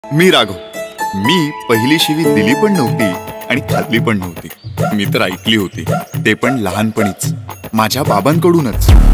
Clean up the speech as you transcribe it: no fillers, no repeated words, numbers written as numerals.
मी राघव. मी पहिली शिवी दिली पण नव्हती आणि खाल्ली पण नव्हती. मी तर ऐकली होती, ते पण लहानपणीच, माझ्या बाबांकडूनच.